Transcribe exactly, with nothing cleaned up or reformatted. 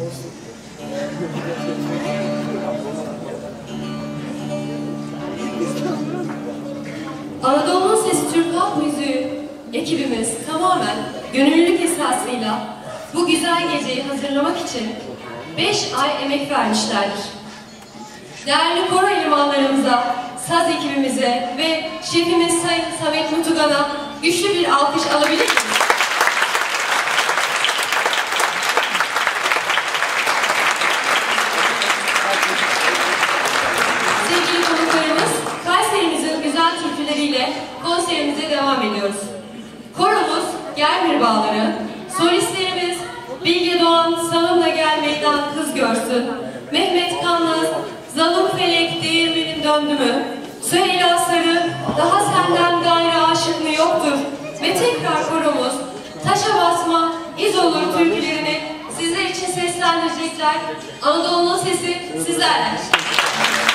Anadolu'nun Sesi Türk Halk Müziği ekibimiz tamamen gönüllülük esasıyla bu güzel geceyi hazırlamak için beş ay emek vermişlerdir. Değerli koro elemanlarımıza, saz ekibimize ve şefimiz Sayın Samet Mutugan'a güçlü bir alkış alabilir miyiz? Sevgili konuklarımız, Kayserimizin güzel türküleriyle konserimize devam ediyoruz. Koromuz Germir Bağları, solistlerimiz Bilge Doğan, Sağımla Gel Meydan Kız Görsün, Mehmet Kanlaz, Zalım Felek Değirmenin Döndü Mü, Süheyla Sarı, Daha Senden Gayrı Aşık Mı Yoktur ve tekrar koromuz Taşa Basma, İz Olur türkülerini sizler için seslendirecekler. Anadolu'nun sesi sizlerle.